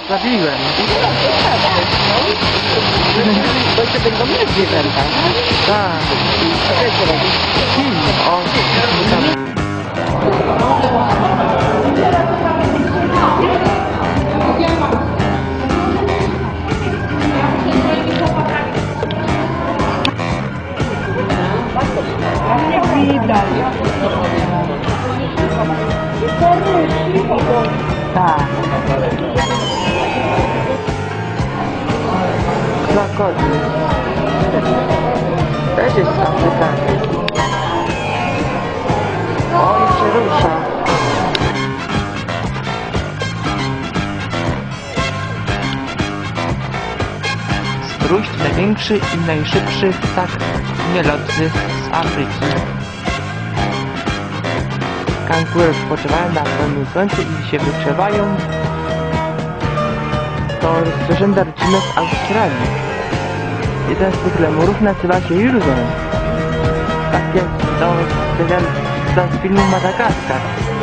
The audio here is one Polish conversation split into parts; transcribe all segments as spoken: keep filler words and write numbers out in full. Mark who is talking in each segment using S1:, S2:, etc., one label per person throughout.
S1: zabiłem.
S2: Bo jeszcze będą inne zwierzęta.
S1: Tak. Film. O, tam.
S2: Tak.
S1: Krokodyl. Też jest Afrykanie. O, i się rusza. Struś to największy i najszybszy ptak nielotny z Afryki. Kangury spoczywają na pełnym słońcu i się wygrzewają. To zwierzęta rodzime z Australii. Jeden z tych lemurów nazywa się Jurgen. Tak jak to z filmu Madagaskar.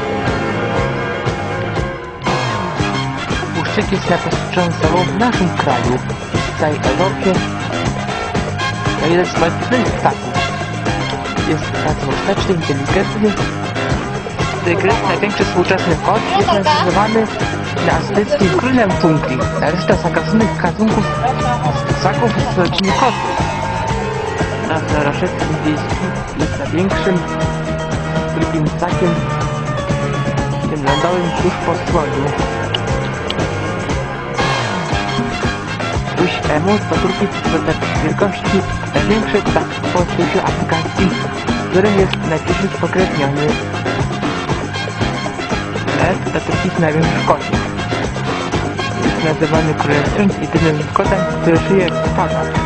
S1: Puszczyk jest najpostrzeżoną sobą w naszym kraju, w całej Europie. To jeden z moich ptaków. Jest bardzo mocny, inteligentny. Tygrys, największy współczesny kot, jest nazywany azjatyckim królem dżungli. Należy do zagrożonych gatunków ssaków z rodziny kotów. Nosorożec indyjski jest największym drugim ssakiem, tym lądowym tuż po słoniu. Struś emu to drugi z wielkości największy ptak po świecie afrykańskim, którym jest najbliżej spokrewniony. Lew to drugi z największych kotów. Jest nazywany królem dżungli, jedynym kotem, który żyje w stadach.